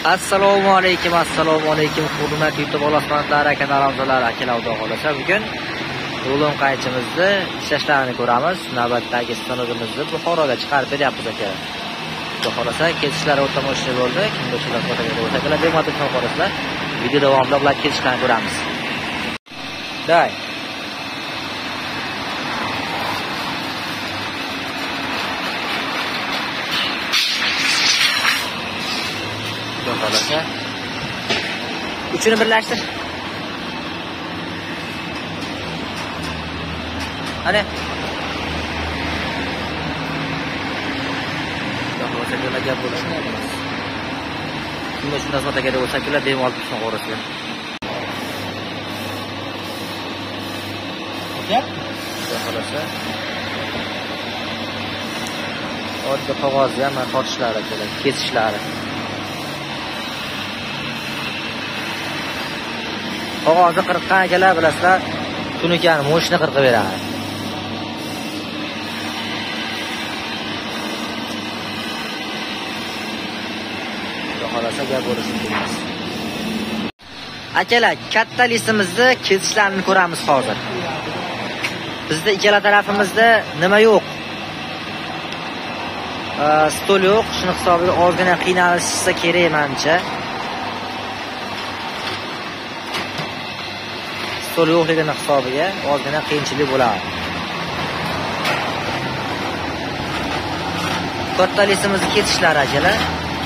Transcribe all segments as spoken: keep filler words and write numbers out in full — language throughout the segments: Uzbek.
Assalomu alaykum, assalomu alaykum. Hurmatli YouTube olasmanlar, kanalimizlar, akalar, xudo xolasa bugun yo'lon qaychimizni ishlashlarini ko'ramiz. Navbatdagi stanogimizni Buxoroga chiqarib beryapmiz aka. Xudo xolasa ketishlar o'ta moshina bo'ldi. Kimga shular fotoga o'ta kelar, bemalol ko'rasizlar. Video davomida ular ketishlarni ko'ramiz. Day. Xolasa. Uchini birlashtir. Ana. Xolasa jo'naga bo'lishni emas. Kimga shunday fotoga bo'lsa kelar, bemalol tutsin qo'rasizlar. Aka? Xolasa. Odda qog'ozni ham tortishlari kerak, kesishlari. Qog'ozni qirqqan akalar bilasizlar, tunikani moshina qirqib beradi. Xolasa gap bo'lsin deymiz. Akalar, katta lisimizni kesishlarni ko'ramiz hozir. Bizda ikkala tarafimizda nima yo'q? Stol yo'q, shuni hisobiga ozgina qiynalishsa kerak menimcha. Stol yo'qligini hisobiga ozgina qiyinchilik bo'ladi. Katta lisimizni ketishlari akalar.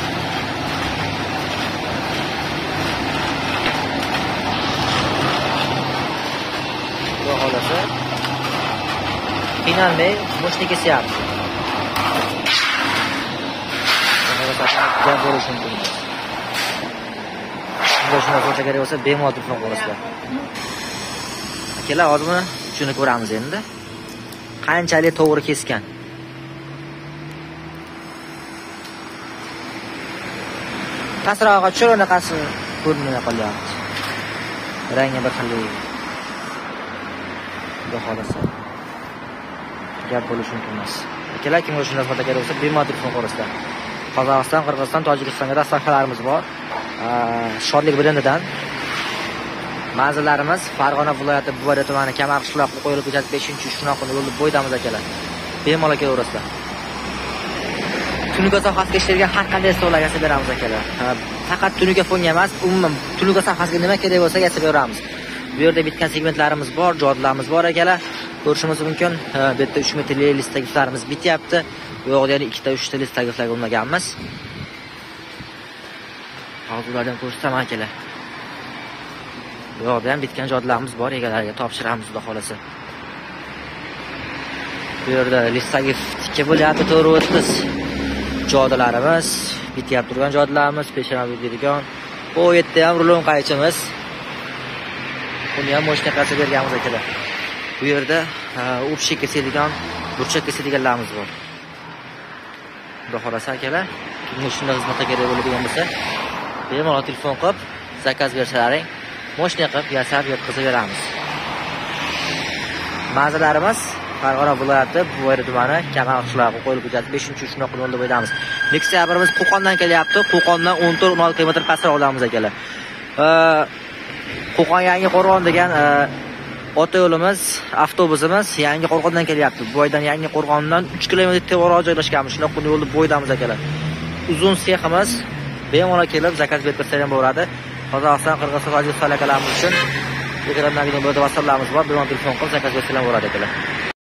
Bu holati qiynalmay moshina kesyapti. Gap bo'lishi mumkin. Shunday shunday foto kerak bo'lsa, bemalol turib qo'yasizlar. Akalar, hozir shuni ko'ramiz endi. Qanchalik to'g'ri kesgan. Pastroqqa tushir, unaqasi ko'rinmay qolyapti. Rangi bir xil. Xudo xolasa. Gap bo'lishi mumkin emas. Akalar, kimga shunday foto kerak bo'lsa, bemalol turib qo'yasizlar. Qozog'iston, Qirg'iziston, Tojikistonga dasturxonlarimiz bor. Shodlik brendidan. Manzillarimiz Farg'ona viloyati Buxoro tumani Kamar qishloq qo'yilib ko'chasi beshinchi shunoqni yo'lda bo'ydamiz akalar. Bemalol kelaverasizlar. Tunuka sohasiga ishlaydigan har qanday stollarga yasab beramiz akalar. Faqat tunuka fonga emas, umuman tunuka sohasiga nima kerak bo'lsa yasab beramiz. Bu yerda bitgan segmentlarimiz bor, jodilarimiz bor akalar. Ko'rishimiz mumkin. Bu yerda uch metrli listdagi iflarimiz bityapti. Bu yoqda yana ikkita uchta listdagi iflarga bo'lmaganmiz. Hozir ulardan ko'rsam akalar. Bu yoqda ham bitgan jodilarimiz bor, egalariga topshiramiz xudo xolasa. Bu yerda listdagi tikka bo'lyapti to'rt o'ttiz. Jodilarimiz, bityapti turgan jodilarimiz, peshona bo'ladigan. Bu yerda ham rulon qaychimiz. Buni ham moshina qilib berganmiz akalar. Bu yerda o'pshi kesilgan, burchak kesilganlarimiz bor. Xudo xolasa akalar, kimga shunday xizmatga kerak bo'ladigan bo'lsa, bemalol telefon qilib zakaz bersalaring, moshina qilib yasab yetkazib beramiz. Manzillarimiz Farg'ona viloyati Buxoro tumani Kamar qishlog'i qo'yilib ko'chasi beshinchi shunoq yo'lda bo'ydamiz. Nexia-birimiz Qo'qondan kelyapti. Qo'qondan o'n to'rt o'n olti kilometr pastroq olamiz akalar. Qo'qon Yangi Qo'rg'on degan ota yo'limiz, avtobusimiz Yangi Qo'rg'ondan kelyapti. Bu boydan Yangi Qo'rg'ondan uch kilometr tevaroq joylashganmiz. Shunoq yo'lda bo'ydamiz akalar. Uzun seximiz bemalol kelib zakaz berib bersa ham bo'ladi. Qozog'iston, Qirg'iziston, Tojikiston akalarimiz uchun ekrandagi WhatsApplarimiz bor. Bemalol telefon qilib zakaz bersa ham bo'ladi akalar.